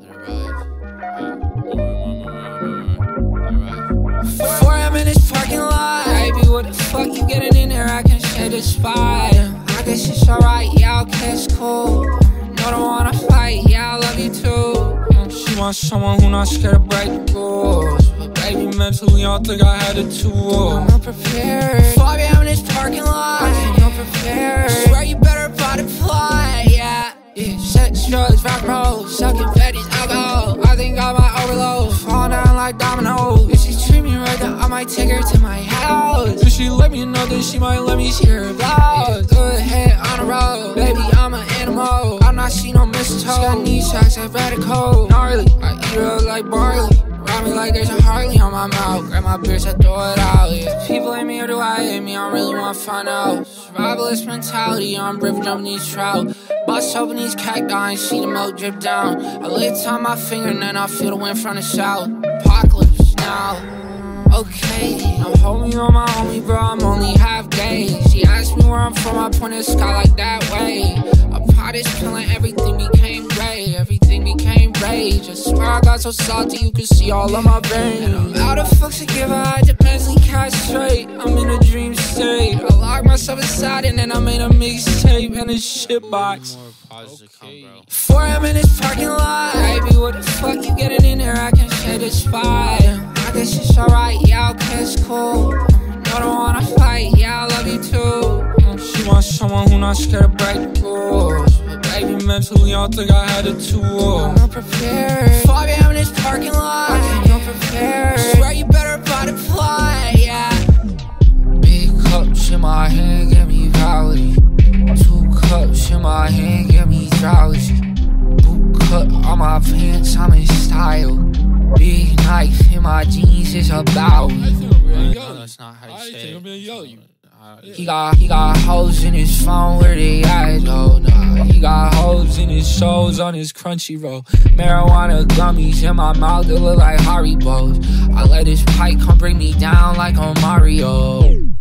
Before I'm in this parking lot, baby, what the fuck you getting in there? I can share the spot. I guess it's alright, yeah, okay, it's cool. No, don't wanna fight, yeah, I love you too. She wants someone who not scared to break the rules. But baby, mentally, I don't think I had the tools. I'm not prepared. 5 a.m. in this parking lot, I'm not prepared. Swear you better apply the plot, yeah. Sex, drugs, rock, roll, sucking fatties, alcohol. I think I might overload, fall down like dominoes. If she treat me right, then I might take her to my house. If she let me know, then she might let me see her blouse. Good head on the road, baby, I'm an animal. I'm not see no mistletoe. She got knee socks like radical, gnarly. I eat her up like barley. Ride me like there's a Harley on my mouth. Grab my beers, I throw it out, yeah. People hate me or do I hate me? I really wanna find out. Survivalist mentality, I'm river jumping these trout. Bust open these cacti and see the milk drip down. I lay it on my finger and then I feel the wind from the south. Apocalypse now. Okay, I'm homie on my homie, bro, I'm only half gay. She asked me where I'm from, I point at the sky like that way. I pot this pill and everything became gray. Everything became rage. I swear I got so salty you could see all of my veins. And I'm out of fucks to give, I had to mentally castrate. I'm in a dream state. I locked myself inside and then I made a mixtape and a shitbox. 4 a.m. in this parking lot, baby, what the fuck you getting in there? I can share the spot. I guess it's alright, yeah, okay, it's cool. No, don't wanna fight, yeah, I love you too. She wants someone who not scared to break the rules. But baby, mentally, I don't think I had the tools. I'm not prepared. 5 a.m. in this parking lot, I'm not prepared. Swear you better apply the plot, yeah. Big cups in my hand, give me validity. 2 cups in my hand, give me drowsy. Boot cut on my pants, I'm in style. Big knife in my jeans, it's about me. No, that's not how you say it. He got hoes in his phone, where they at though? Nah, he got hoes in his shows on his crunchy roll. Marijuana gummies in my mouth that look like Haribos. I let his pipe come bring me down like on Mario.